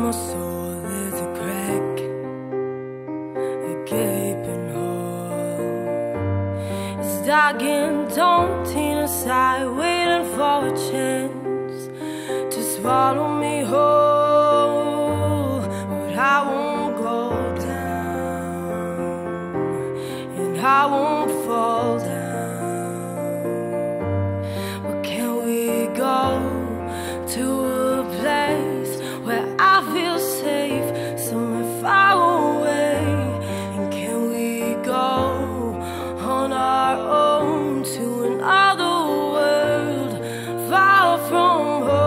my soul there's a crack, a gaping hole. It's dark and daunting inside, waiting for a chance to swallow me whole. But I won't go down, and I won't fall down. But can we go to a place where I feel safe, somewhere far away? And can we go on our own to another world, far from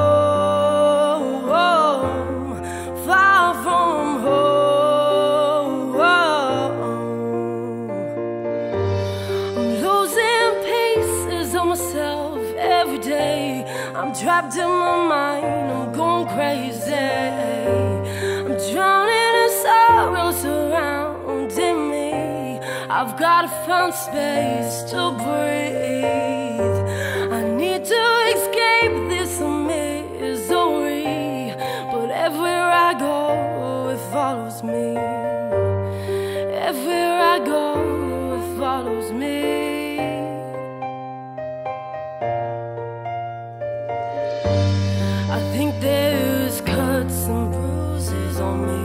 home, far from home? I'm losing pieces of myself every day. I'm trapped in my mind, I'm going crazy. I'm drowning in sorrow surrounding me. I've gotta find space to breathe. I need to escape this misery, but everywhere I go, it follows me. Everywhere I go, it follows me. I think there's cuts and bruises on me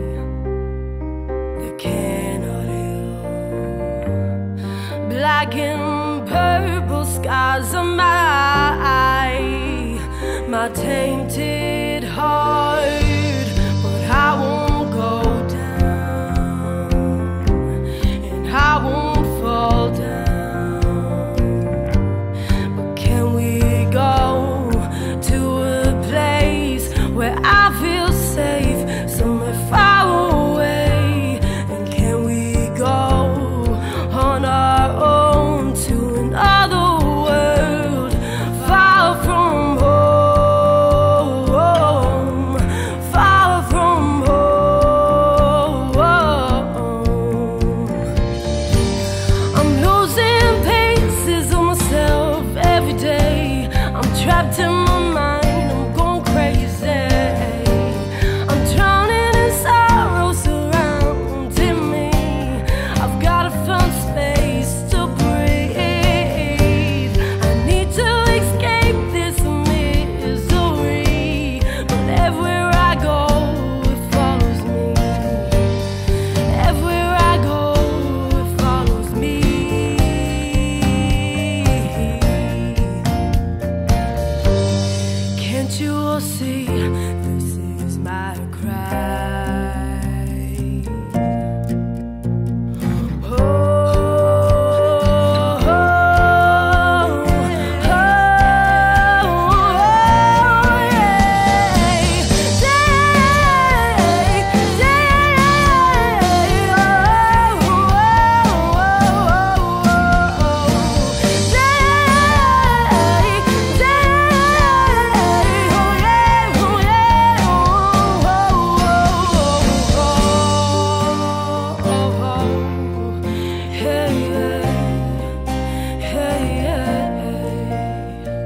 that cannot heal. Black and purple scars on my tainted heart. But I won't go down, and I won't fall down. But can we go to a place where I feel safe, somewhere far away? And can we go on our own to another world, far from home, far from home? I'm losing pieces of myself every day. I'm trapped in my mind, I'm going crazy. I'm drowning in sorrow surrounding me. I've gotta find space to breathe. I need to escape this misery, but everywhere I go, it follows me. Everywhere I go, it follows me. Can't you all see this is my cry? Oh, oh, oh,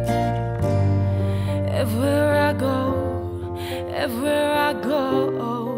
everywhere I go, everywhere I go.